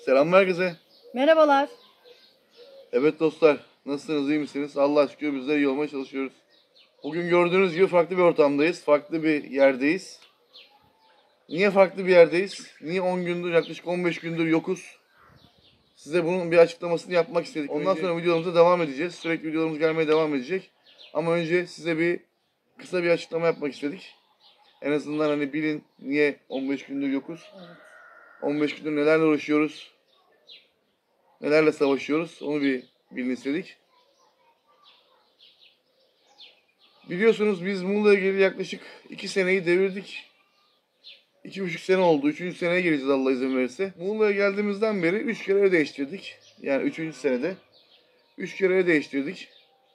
Selamlar herkese. Merhabalar. Evet dostlar, nasılsınız, iyi misiniz? Allah'a şükür bizler iyi olmaya çalışıyoruz. Bugün gördüğünüz gibi farklı bir ortamdayız, farklı bir yerdeyiz. Niye farklı bir yerdeyiz? Niye 10 gündür, yaklaşık 15 gündür yokuz? Size bunun bir açıklamasını yapmak istedik. Ondan sonra videolarımıza devam edeceğiz. Sürekli videolarımız gelmeye devam edecek. Ama önce size kısa bir açıklama yapmak istedik. En azından hani bilin niye 15 gündür yokuz. Evet. 15 gündür nelerle uğraşıyoruz, nelerle savaşıyoruz onu bir bilin istedik. Biliyorsunuz biz Muğla'ya geleli yaklaşık 2 seneyi devirdik. 2,5 sene oldu. 3. seneye geleceğiz Allah izin verirse. Muğla'ya geldiğimizden beri 3 kere ev değiştirdik. Yani 3. senede. 3 kere ev değiştirdik.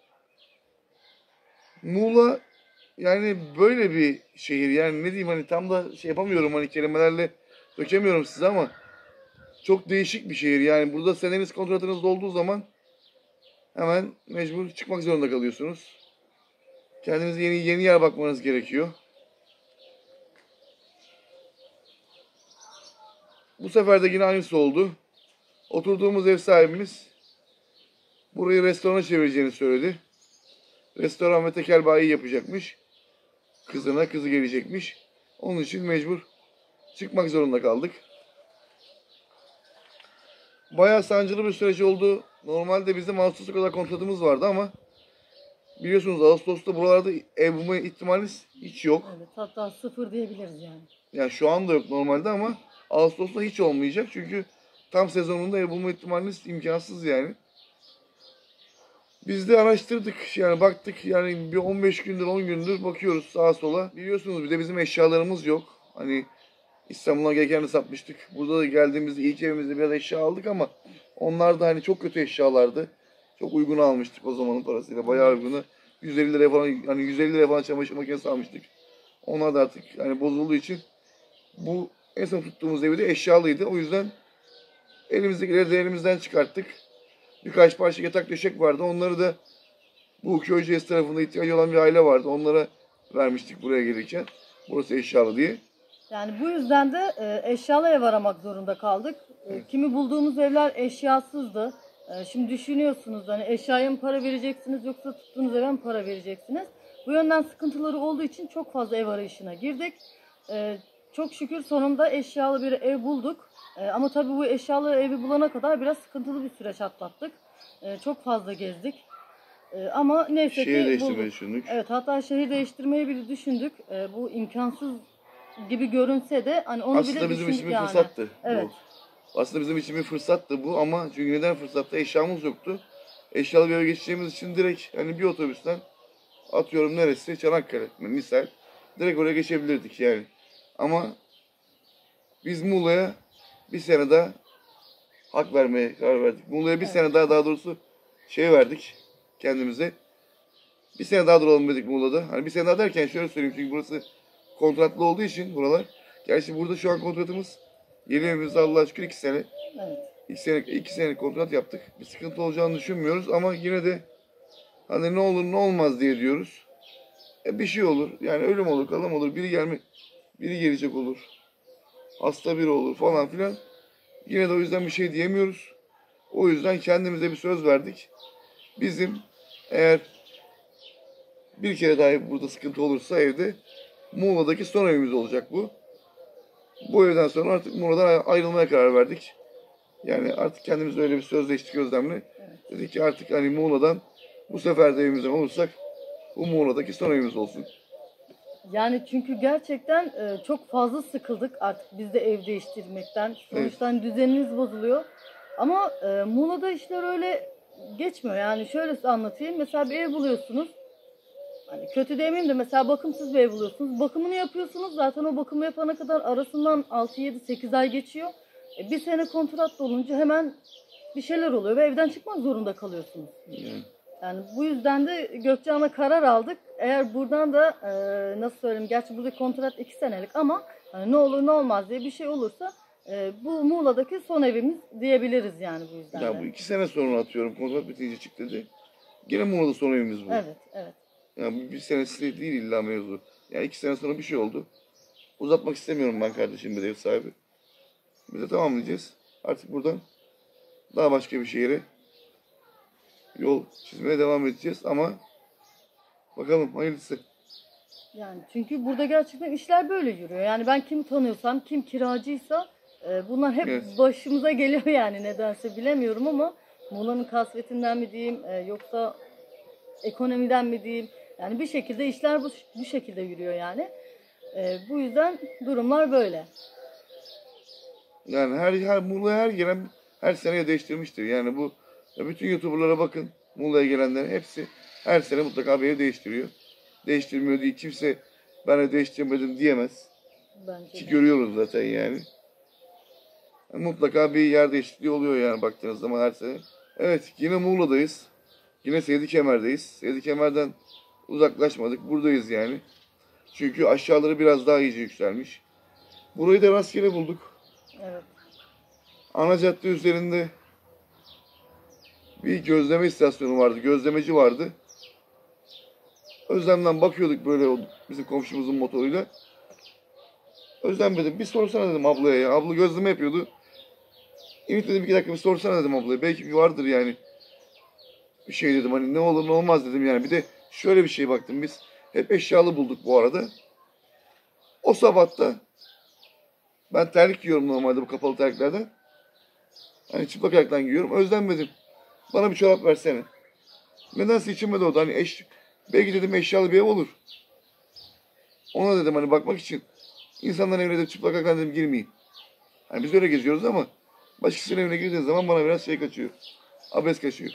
Muğla yani böyle bir şehir. Yani ne diyeyim hani tam da şey yapamıyorum hani kelimelerle dökemiyorum size ama çok değişik bir şehir. Yani burada seneniz kontratınız dolduğu zaman hemen mecbur çıkmak zorunda kalıyorsunuz. Kendinize yeni yer bakmanız gerekiyor. Bu sefer de yine aynısı oldu. Oturduğumuz ev sahibimiz burayı restorana çevireceğini söyledi. Restoran ve tekel bayi yapacakmış. Kızı gelecekmiş. Onun için mecbur çıkmak zorunda kaldık. Bayağı sancılı bir süreç oldu. Normalde bizim Ağustos'a kadar kontratımız vardı ama biliyorsunuz Ağustos'ta buralarda ev bulma ihtimaliniz hiç yok. Evet, hatta sıfır diyebiliriz yani. Yani şu anda yok normalde ama Ağustos'ta hiç olmayacak. Çünkü tam sezonunda ev bulma ihtimaliniz imkansız yani. Biz de araştırdık yani baktık yani bir 15 gündür 10 gündür bakıyoruz sağa sola. Biliyorsunuz bir de bizim eşyalarımız yok. Hani İstanbul'a gelirken de satmıştık. Burada da geldiğimizde ilk evimizde biraz eşya aldık ama onlar da hani çok kötü eşyalardı. Çok uygun almıştık o zamanın parasıyla bayağı uygunu. 150 liraya falan hani 150 liraya falan çamaşır makinesi almıştık. Onlar da artık hani bozulduğu için bu en son tuttuğumuz evi de eşyalıydı. O yüzden elimizdekileri de elimizden çıkarttık. Birkaç parça yatak döşek vardı. Onları da bu Köyceğiz tarafında ihtiyacı olan bir aile vardı. Onlara vermiştik buraya gelirken. Burası eşyalı diye. Yani bu yüzden de eşyalı ev aramak zorunda kaldık. Kimi bulduğumuz evler eşyasızdı. Şimdi düşünüyorsunuz hani eşyaya mı para vereceksiniz yoksa tuttuğunuz eve mi para vereceksiniz? Bu yönden sıkıntıları olduğu için çok fazla ev arayışına girdik. Çok şükür sonunda eşyalı bir ev bulduk. Ama tabii bu eşyalı evi bulana kadar biraz sıkıntılı bir süreç atlattık. Çok fazla gezdik. Ama neyse ki Şehir değiştirmeyi bulduk. düşündük. Evet, hatta şehir değiştirmeyi bile düşündük. Bu imkansız gibi görünse de hani onu Aslında bile bizim düşündük için bir yani. fırsattı. Evet. Bu. Aslında bizim için bir fırsattı bu ama çünkü neden fırsattı? Eşyamız yoktu. Eşyalı bir eve geçeceğimiz için direkt hani bir otobüsten atıyorum neresi? Çanakkale misal. Direkt oraya geçebilirdik yani. Ama biz Muğla'ya bir sene daha hak vermeye karar verdik. Muğla'ya bir Evet. sene daha doğrusu verdik kendimize. Bir sene daha duralım dedik Muğla'da. Hani bir sene daha derken şöyle söyleyeyim çünkü burası kontratlı olduğu için buralar. Gerçi burada şu an kontratımız yeni evimizde Allah'a şükür 2 sene. Evet. 2 senelik kontrat yaptık. Bir sıkıntı olacağını düşünmüyoruz ama yine de hani ne olur ne olmaz diye diyoruz. Bir şey olur. Yani ölüm olur, kalım olur. Biri gelecek olur. Hasta biri olur falan filan. Yine de o yüzden bir şey diyemiyoruz. O yüzden kendimize bir söz verdik. Bizim eğer bir kere daha burada sıkıntı olursa evde Muğla'daki son evimiz olacak bu. Bu evden sonra artık Muğla'dan ayrılmaya karar verdik. Yani artık kendimizle öyle bir sözleştik Özlem'le. Evet. Dedik ki artık hani Muğla'dan bu sefer de evimizden olursak bu Muğla'daki son evimiz olsun. Yani çünkü gerçekten çok fazla sıkıldık artık biz de ev değiştirmekten. Sonuçta hani düzeniniz bozuluyor. Ama Muğla'da işler öyle geçmiyor. Yani şöyle anlatayım. Mesela bir ev buluyorsunuz. Hani kötü demeyeyim de mesela bakımsız bir ev buluyorsunuz. Bakımını yapıyorsunuz. Zaten o bakımı yapana kadar arasından 6, 7, 8 ay geçiyor. Bir sene kontrat dolunca hemen bir şeyler oluyor ve evden çıkmak zorunda kalıyorsunuz. Yani bu yüzden de Gökçehan'a karar aldık. Eğer buradan da nasıl söyleyeyim, gerçi burada kontrat 2 senelik ama hani ne olur ne olmaz diye bir şey olursa bu Muğla'daki son evimiz diyebiliriz yani bu yüzden Ya de. bu 2 sene sonra atıyorum kontrat bitince çık dedi. Gene Muğla'da son evimiz bu. Evet, evet. Yani bir senesi değil illa mevzu. Yani 2 sene sonra bir şey oldu. Uzatmak istemiyorum ben kardeşim bir de ev sahibi. Biz de tamam diyeceğiz. Artık buradan daha başka bir şehre yol çizmeye devam edeceğiz ama bakalım hayırlısı. Yani çünkü burada gerçekten işler böyle yürüyor. Yani ben kimi tanıyorsam, kim kiracıysa bunlar hep Evet. başımıza geliyor yani nedense bilemiyorum ama Muğla'nın kasvetinden mi diyeyim yoksa ekonomiden mi diyeyim. Yani bir şekilde işler bu şekilde yürüyor yani. Bu yüzden durumlar böyle. Yani her Muğla'ya her gelen her sene değiştirmiştir. Yani bu bütün YouTuber'lara bakın. Muğla'ya gelenlerin hepsi her sene mutlaka bir ev değiştiriyor. Değiştirmiyor diye kimse ben ev değiştirmedim diyemez. Bence Ki de. görüyoruz zaten yani. Mutlaka bir yer değişikliği oluyor yani baktığınız zaman her sene. Evet yine Muğla'dayız. Yine Seydikemer'deyiz. Seydikemer'den uzaklaşmadık. Buradayız yani. Çünkü aşağıları biraz daha iyice yükselmiş. Burayı da rastgele bulduk. Evet. Ana cadde üzerinde bir gözleme istasyonu vardı. Gözlemeci vardı. Özlem'den bakıyorduk böyle bizim komşumuzun motoruyla. Özlem dedim bir sorsana dedim ablaya ya. Abla gözleme yapıyordu. Ümit dedim 2 dakika bir sorsana dedim ablaya. Belki bir vardır yani. Bir şey dedim hani ne olur ne olmaz dedim yani. Bir de şöyle bir şey baktım biz. Hep eşyalı bulduk bu arada. O sabahta ben terlik giyiyorum normalde bu kapalı terliklerden. Hani çıplak ayaktan giyiyorum. Özlem dedim. Bana bir çorap versene. Nedense içime doğdu. Hani belki dedim eşyalı bir ev olur. Ona dedim hani bakmak için. İnsanların evine de çıplak ayaktan dedim girmeyeyim. Hani biz öyle geziyoruz ama başkasının evine girdiğin zaman bana biraz şey kaçıyor. Abes kaçıyor.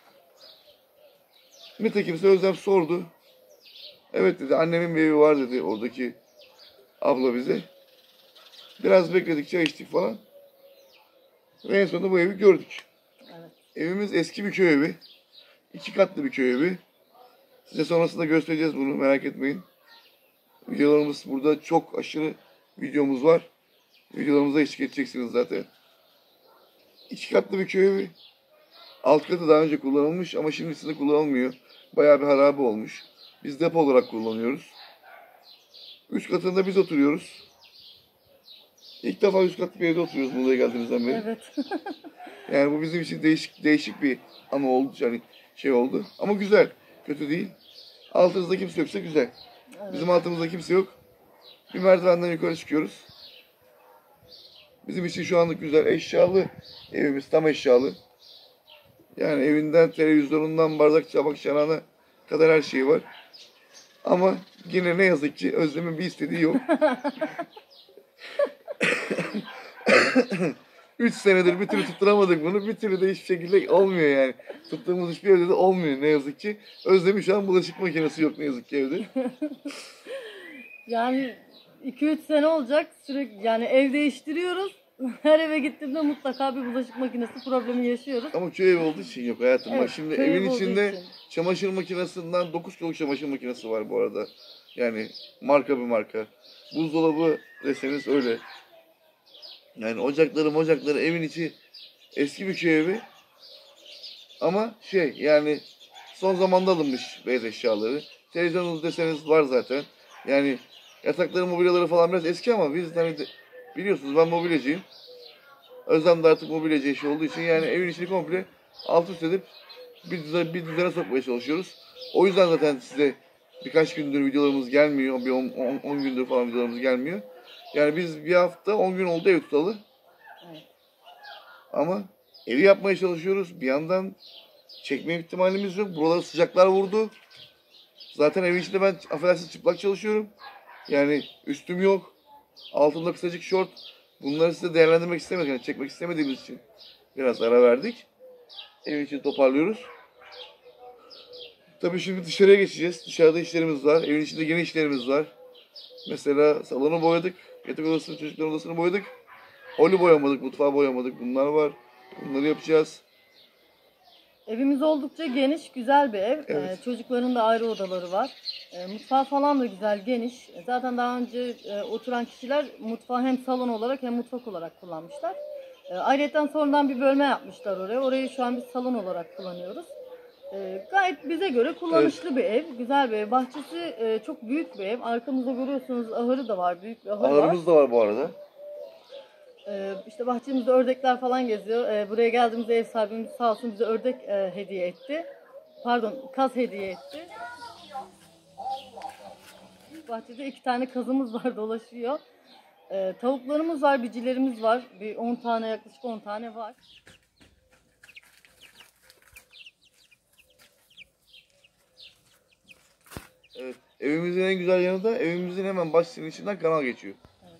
Nitekim Özlem sordu. Evet dedi annemin bir evi var dedi oradaki abla bize. Biraz bekledik çay içtik falan. Ve en sonunda bu evi gördük. Evet. Evimiz eski bir köy evi. 2 katlı bir köy evi. Size sonrasında göstereceğiz bunu merak etmeyin. Videolarımız burada çok aşırı videomuz var. Videolarımıza eşlik edeceksiniz zaten. 2 katlı bir köy evi. Alt katı daha önce kullanılmış ama şimdisinde kullanılmıyor. Bayağı bir harabe olmuş. Biz depo olarak kullanıyoruz. Üst katında biz oturuyoruz. İlk defa üst katlı bir evde oturuyoruz Muğla'ya geldiğimizden beri. Evet. Yani bu bizim için değişik bir anı oldu. Yani şey oldu. Ama güzel. Kötü değil. Altımızda kimse yoksa güzel. Evet. Bizim altımızda kimse yok. Bir merdivenden yukarı çıkıyoruz. Bizim için şu anlık güzel. Eşyalı evimiz. Tam eşyalı. Yani evinden, televizyonundan, bardak, çabak, çanağına kadar her şey var. Ama yine ne yazık ki Özlem'in bir istediği yok. 3 senedir bir türlü tutturamadık bunu. Bir türlü de hiçbir şekilde olmuyor yani. Tuttuğumuz hiçbir evde de olmuyor ne yazık ki. Özlem'in şu an bulaşık makinesi yok ne yazık ki evde. Yani 2-3 sene olacak sürekli yani ev değiştiriyoruz. Her eve gittiğimde mutlaka bir bulaşık makinesi problemi yaşıyoruz. Ama köy evi olduğu için yok hayatım. Evet, Bak şimdi köy evi evin olduğu içinde için. çamaşır makinesinden 9 kiloluk çamaşır makinesi var bu arada. Yani marka bir marka. Buzdolabı deseniz öyle. Yani ocakları evin içi eski bir köy evi. Ama şey yani son zamanda alınmış beyaz eşyaları. Televizyonunuz deseniz var zaten. Yani yatakları, mobilyaları falan biraz eski ama biz hani biliyorsunuz ben mobilyacıyım. Özlem de artık mobilyacı işi olduğu için yani evin içini komple alt üst edip bir düzene sokmaya çalışıyoruz. O yüzden zaten size birkaç gündür videolarımız gelmiyor. Bir 10 gündür falan videolarımız gelmiyor. Yani biz bir hafta 10 gün oldu ev tutalı. Evet. Ama evi yapmaya çalışıyoruz. Bir yandan çekme ihtimalimiz yok. Buralara sıcaklar vurdu. Zaten evin içinde ben affedersiniz çıplak çalışıyorum. Yani üstüm yok. Altımda kısacık şort. Bunları size değerlendirmek istemedik. Yani çekmek istemediğimiz için biraz ara verdik. Evin için toparlıyoruz. Tabii şimdi dışarıya geçeceğiz. Dışarıda işlerimiz var. Evin içinde yeni işlerimiz var. Mesela salonu boyadık. Yatak odasını, çocukların odasını boyadık. Holü boyamadık, mutfağı boyamadık. Bunlar var. Bunları yapacağız. Evimiz oldukça geniş, güzel bir ev. Evet. Çocukların da ayrı odaları var. Mutfağı falan da güzel, geniş. Zaten daha önce oturan kişiler mutfağı hem salon olarak hem mutfak olarak kullanmışlar. Ayrıca sonradan bir bölme yapmışlar oraya. Orayı şu an biz salon olarak kullanıyoruz. Gayet bize göre kullanışlı bir ev, güzel bir ev. Bahçesi çok büyük bir ev. Arkamızda görüyorsunuz ahırı da var, büyük bir ahır var. Ahırımız da var bu arada. İşte bahçemizde ördekler falan geziyor. Buraya geldiğimizde ev sahibimiz sağ olsun bize ördek hediye etti. Pardon, kaz hediye etti. Bahçede 2 tane kazımız var, dolaşıyor. Tavuklarımız var, bicilerimiz var. Bir 10 tane, yaklaşık 10 tane var. Evet. Evimizin en güzel yanı da evimizin hemen bahçesinin içinden kanal geçiyor. Evet.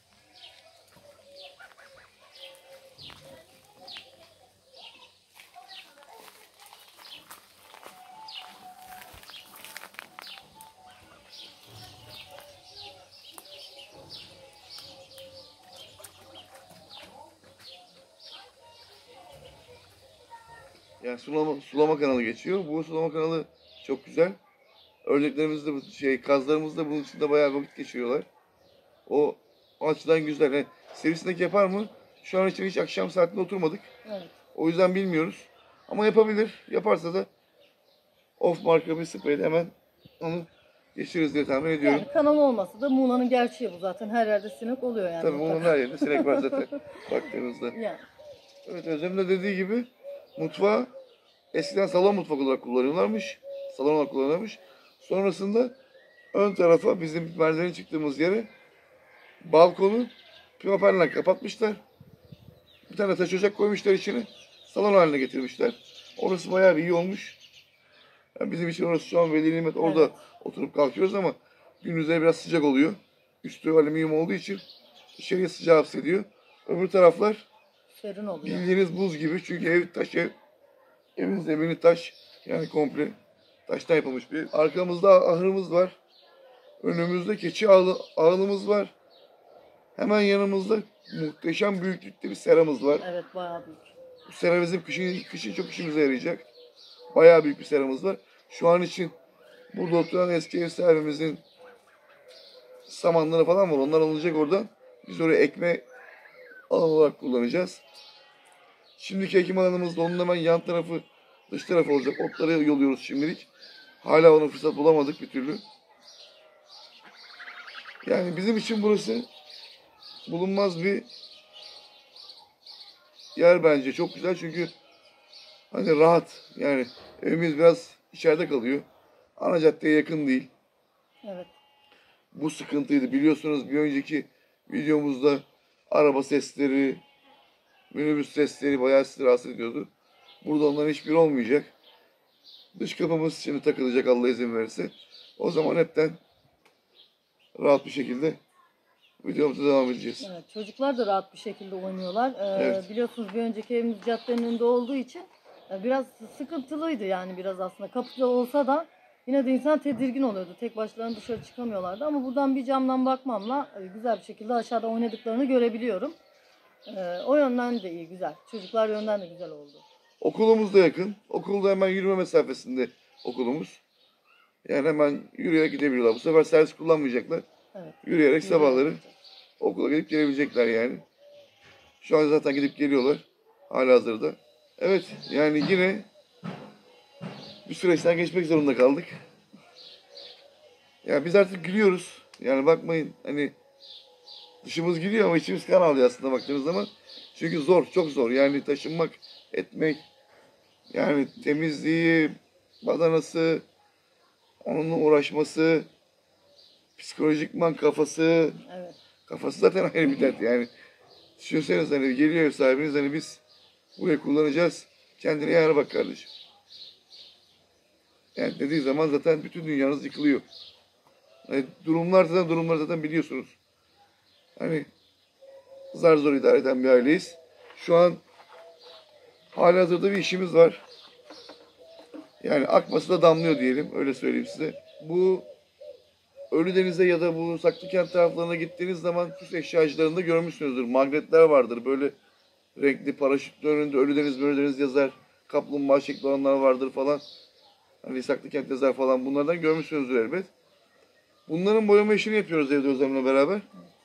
Yani sulama kanalı geçiyor. Bu sulama kanalı çok güzel. Ördeklerimiz de kazlarımız da bunun içinde bayağı vakit geçiriyorlar. O açıdan güzel. Yani sivrisinek yapar mı? Şu an için hiç akşam saatinde oturmadık. Evet. O yüzden bilmiyoruz. Ama yapabilir. Yaparsa da off marka bir spreyle hemen onu geçiririz diye tahmin ediyorum. Yani kanal olmasa da Muğla'nın gerçeği bu zaten. Her yerde sinek oluyor yani. Tabii onun her yerinde sinek var zaten baktığınızda. Yani. Evet, Özlem'in de dediği gibi mutfağı eskiden salon mutfak olarak kullanıyorlarmış. Salon olarak kullanıyorlarmış. Sonrasında ön tarafa bizim merdiven çıktığımız yere balkonu pimapenle kapatmışlar. Bir tane taş ocak koymuşlar içine. Salon haline getirmişler. Orası bayağı bir iyi olmuş. Yani bizim için orası şu an veli nimet. Orada Evet. oturup kalkıyoruz ama gündüzleri biraz sıcak oluyor. Üstü alüminyum olduğu için içeriye sıcağı hapsediyor. Öbür taraflar Serin oluyor. bildiğiniz buz gibi. Çünkü ev taş ev. Evin zemini taş. Yani komple taştan yapılmış bir. Arkamızda ahırımız var. Önümüzde keçi ağılımız var. Hemen yanımızda muhteşem büyüklükte bir seramız var. Evet, bayağı büyük. Bu sera bizim kışın çok işimize yarayacak. Bayağı büyük bir seramız var. Şu an için burada oturan eski ev sahibimizin samanları falan var. Onlar alınacak oradan. Biz oraya ekme alan olarak kullanacağız. Şimdiki ekim alanımız da onun hemen yan tarafı, dış tarafı olacak. Otları yoluyoruz şimdilik. Hala ona fırsat bulamadık bir türlü. Yani bizim için burası bulunmaz bir yer bence. Çok güzel çünkü hani rahat. Yani evimiz biraz içeride kalıyor. Ana caddeye yakın değil. Evet. Bu sıkıntıydı. Biliyorsunuz bir önceki videomuzda araba sesleri, minibüs sesleri bayağı sizi rahatsız ediyordu. Burada onların hiçbiri olmayacak. Dış kapımız şimdi takılacak Allah izin verirse. O zaman hepten rahat bir şekilde videomuza devam edeceğiz. Evet, çocuklar da rahat bir şekilde oynuyorlar. Evet. Biliyorsunuz bir önceki evimiz caddenin önünde olduğu için biraz sıkıntılıydı yani biraz aslında. Kapıda olsa da yine de insan tedirgin oluyordu. Tek başlarına dışarı çıkamıyorlardı ama buradan bir camdan bakmamla güzel bir şekilde aşağıda oynadıklarını görebiliyorum. O yönden de iyi, güzel. Çocuklar yönden de güzel oldu. Okulumuz da yakın. Okulda hemen yürüme mesafesinde okulumuz. Yani hemen yürüyerek gidebiliyorlar. Bu sefer servis kullanmayacaklar. Evet. Yürüyerek sabahları Yürüyerek. okula gidip gelebilecekler yani. Şu an zaten gidip geliyorlar. Halihazırda. Evet yani yine bir süreçten geçmek zorunda kaldık. Yani biz artık gülüyoruz. Yani bakmayın hani dışımız gülüyor ama içimiz kan ağlıyor aslında baktığınız zaman. Çünkü zor, çok zor. Yani taşınmak, etmek, yani temizliği, badanası, onunla uğraşması, psikolojikman kafası, Evet. kafası zaten ayrı bir dert yani. Düşünseniz hani geliyor ev sahibiniz hani biz burayı kullanacağız. Kendine yara bak kardeşim. Yani dediği zaman zaten bütün dünyanız yıkılıyor. Hani durumlar zaten biliyorsunuz. Hani zar zor idare eden bir aileyiz. Şu an halihazırda bir işimiz var. Yani akması da damlıyor diyelim. Öyle söyleyeyim size. Bu Ölüdeniz'e ya da bu Saklıkent taraflarına gittiğiniz zaman süs eşyacılarında görmüşsünüzdür. Magnetler vardır. Böyle renkli paraşütlü önünde Ölüdeniz yazar. Kaplumbağa şekli olanlar vardır falan. Hani Saklıkent yazar falan. Bunlardan görmüşsünüzdür elbet. Bunların boyama işini yapıyoruz evde Özlem'le beraber.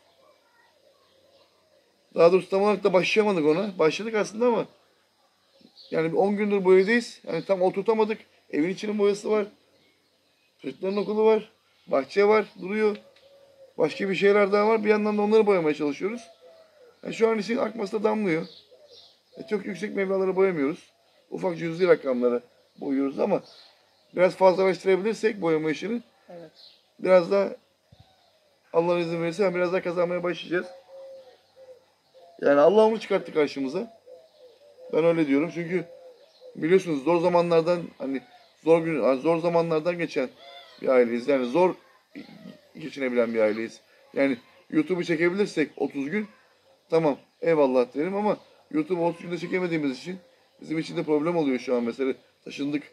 Daha doğrusu tam olarak da başlayamadık ona. Başladık aslında ama yani 10 gündür bu evdeyiz. Yani tam oturtamadık. Evin içinin boyası var. Çocukların okulu var. Bahçe var. Duruyor. Başka bir şeyler daha var. Bir yandan da onları boyamaya çalışıyoruz. Yani şu an için akması da damlıyor. Çok yüksek meblağları boyamıyoruz. Ufak cüzi rakamlara boyuyoruz ama biraz fazlalaştırabilirsek boyama işini Evet. biraz da Allah izin verirse biraz daha kazanmaya başlayacağız. Yani Allah onu çıkarttı karşımıza. Ben öyle diyorum çünkü biliyorsunuz zor zamanlardan hani zor zamanlardan geçen bir aileyiz. Yani zor geçinebilen bir aileyiz. Yani YouTube'u çekebilirsek 30 gün tamam eyvallah derim ama YouTube'u 30 günde çekemediğimiz için bizim için de problem oluyor şu an mesela. Taşındık.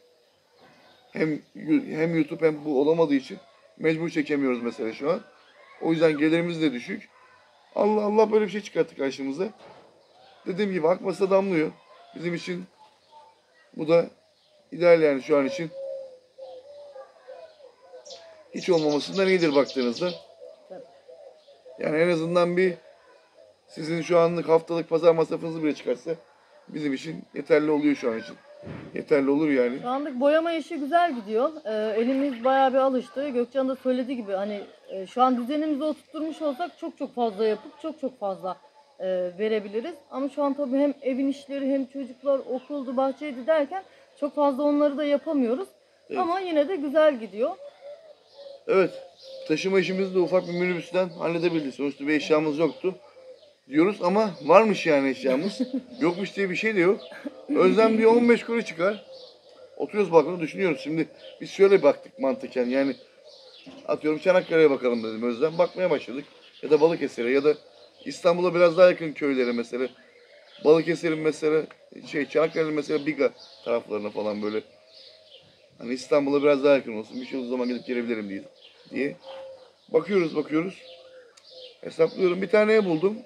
Hem YouTube hem bu olamadığı için mecbur çekemiyoruz mesela şu an. O yüzden gelirimiz de düşük. Allah böyle bir şey çıkarttı karşımıza. Dediğim gibi akmasa damlıyor. Bizim için bu da ideal yani şu an için. Hiç olmamasından iyidir baktığınızda. Tabii. Yani en azından bir sizin şu anlık haftalık pazar masrafınızı bile çıkarsa bizim için yeterli oluyor şu an için. Yeterli olur yani. Şu anlık boyama işi güzel gidiyor. Elimiz bayağı bir alıştı. Gökçen de söylediği gibi hani şu an düzenimizi oturtmuş olsak çok fazla yapıp çok fazla verebiliriz. Ama şu an tabii hem evin işleri hem çocuklar okuldu, bahçeydi derken çok fazla onları da yapamıyoruz. Evet. Ama yine de güzel gidiyor. Evet. Taşıma işimizi de ufak bir minibüsten halledebildik. Sonuçta bir eşyamız yoktu. Diyoruz ama varmış yani eşyamız. Yokmuş diye bir şey de yok. Özlem bir 15 kuruş çıkar. Oturuyoruz balkonda düşünüyoruz. Şimdi biz şöyle baktık mantıken yani atıyorum Çanakkale'ye bakalım dedim Özlem. Bakmaya başladık. Ya da Balıkesir'e ya da İstanbul'a biraz daha yakın köylere mesela. Balıkesir'in mesela Çanakkale'nin mesela Biga taraflarına falan böyle. Hani İstanbul'a biraz daha yakın olsun. Bir şey olduğu zaman gidip gelebilirim diye. Bakıyoruz. Hesaplıyorum. Bir tane ev buldum.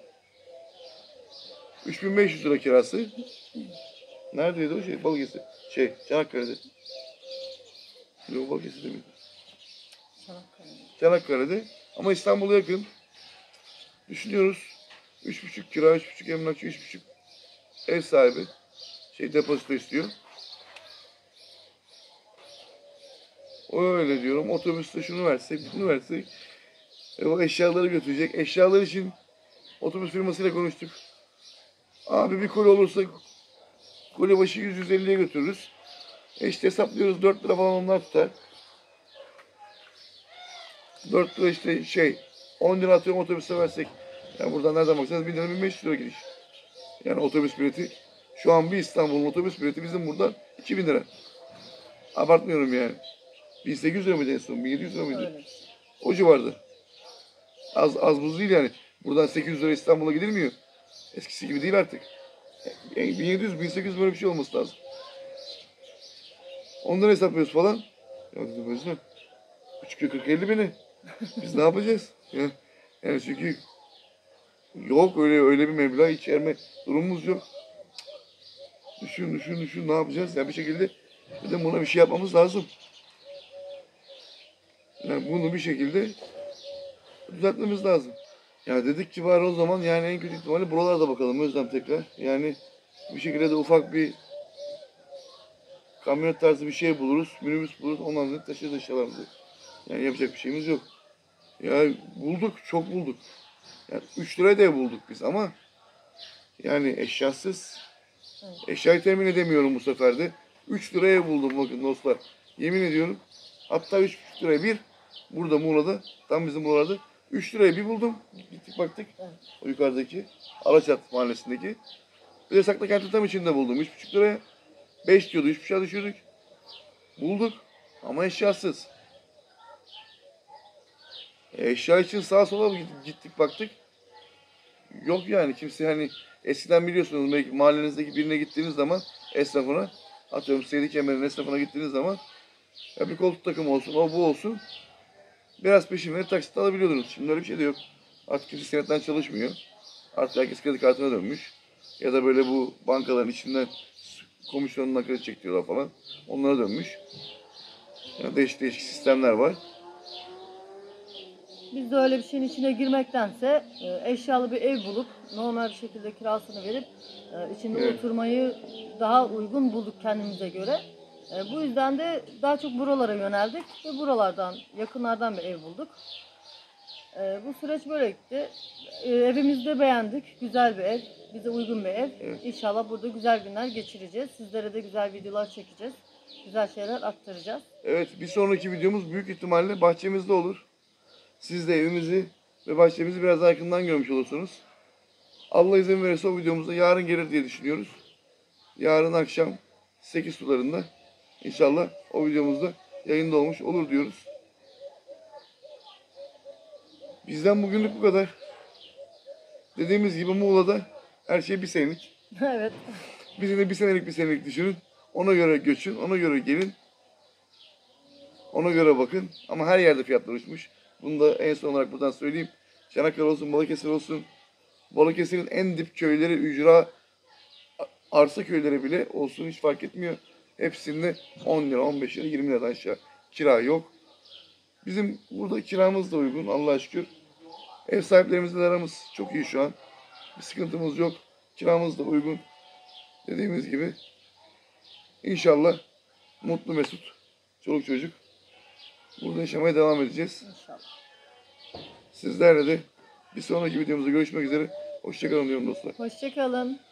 3500 lira kirası. Neredeydi o Balıkesir. Çanakkale'de. Yok Balıkesir'de miydi? Çanakkale'de. Ama İstanbul'a yakın. Düşünüyoruz. 3,5 kira, 3,5 emlakçı, 3,5 ev sahibi. Depozito istiyor. O öyle diyorum. Otobüste şunu versek, bunu versek. O eşyaları götürecek. Eşyalar için otobüs firmasıyla konuştuk. Abi bir koli olursa koli başı 100-150'ye götürürüz. Hesaplıyoruz 4 lira falan onlar tutar. 4 lira 10 lira atıyorum otobüse versek. Yani buradan nereden baksanız 1000 lira 1500 lira gidiş. Yani otobüs bileti. Şu an bir İstanbul'un otobüs bileti bizim buradan 2000 lira. Abartmıyorum yani. 1800 lira mıydı en son? 1700 lira mıydı? Öyle. O civarda. Az buz değil yani. Buradan 800 lira İstanbul'a gidilmiyor. Eskisi gibi değil artık. 1700-1800 böyle bir şey olması lazım. Onları hesaplıyoruz falan. Ya dedim Özlem. 340-50 bini. Biz ne yapacağız? Yani çünkü yok öyle bir meblağ içerme durumumuz yok. Düşün ne yapacağız? Yani bir şekilde dedim buna bir şey yapmamız lazım. Yani bunu bir şekilde düzeltmemiz lazım. Yani dedik ki bari o zaman yani en kötü ihtimalle buralarda bakalım Özlem tekrar. Yani bir şekilde de ufak bir kamyonet tarzı bir şey buluruz, minibüs buluruz, ondan sonra taşırız eşyalarımızı. Yani yapacak bir şeyimiz yok. Ya çok bulduk. Yani 3 liraya da ev bulduk biz ama yani eşyasız. Evet. Eşyayı temin edemiyorum bu sefer de. 3 liraya ev buldum bakın dostlar. Yemin ediyorum. Hatta 3,5 liraya bir. Burada Muğla'da, tam bizim buralarda. 3 liraya bir buldum. Gittik baktık. Evet. O yukarıdaki Alaçat mahallesindeki. Bir de Saklıkent'in tam içinde buldum. 3,5 liraya. 5 diyordu. 3,5'a düşürdük. Bulduk. Ama eşyasız. Eşya için sağa sola gittik baktık. Yok yani kimse hani eskiden biliyorsunuz belki mahallenizdeki birine gittiğiniz zaman esnafına atıyorum Seydi Kemer'in esnafına gittiğiniz zaman ya bir koltuk takımı olsun o bu olsun biraz peşin verip taksitle alabiliyordunuz. Şimdi öyle bir şey de yok. Artık kimse senetten çalışmıyor. Artık herkes kredi kartına dönmüş. Ya da böyle bu bankaların içinden komisyonuna kredi çekiyorlar falan. Onlara dönmüş. Yani değişik sistemler var. Biz de öyle bir şeyin içine girmektense eşyalı bir ev bulup normal bir şekilde kirasını verip içinde Evet. oturmayı daha uygun bulduk kendimize göre. Bu yüzden de daha çok buralara yöneldik ve buralardan, yakınlardan bir ev bulduk. Bu süreç böyle gitti. Evimizi de beğendik. Güzel bir ev. Bize uygun bir ev. Evet. İnşallah burada güzel günler geçireceğiz. Sizlere de güzel videolar çekeceğiz. Güzel şeyler aktaracağız. Evet, bir sonraki videomuz büyük ihtimalle bahçemizde olur. Siz de evimizi ve bahçemizi biraz daha yakından görmüş olursunuz. Allah izin verirse o videomuzda yarın gelir diye düşünüyoruz. Yarın akşam 8 sularında inşallah o videomuzda yayında olmuş olur diyoruz. Bizden bugünlük bu kadar. Dediğimiz gibi Muğla'da her şey bir senelik. Evet. Bizi de bir senelik düşünün. Ona göre göçün, ona göre gelin. Ona göre bakın. Ama her yerde fiyatlar uçmuş. Bunu da en son olarak buradan söyleyeyim. Çanakkale olsun, Balıkesir olsun. Balıkesir'in en dip köyleri, ücra, arsa köyleri bile olsun hiç fark etmiyor. Hepsinde 10 lira, 15 lira, 20 liradan aşağı kira yok. Bizim burada kiramız da uygun Allah'a şükür. Ev sahiplerimizle de aramız çok iyi şu an. Bir sıkıntımız yok. Kiramız da uygun. Dediğimiz gibi inşallah mutlu mesut çoluk çocuk burada yaşamaya devam edeceğiz. İnşallah. Sizlerle de bir sonraki videomuzda görüşmek üzere. Hoşçakalın diyorum dostlar. Hoşçakalın.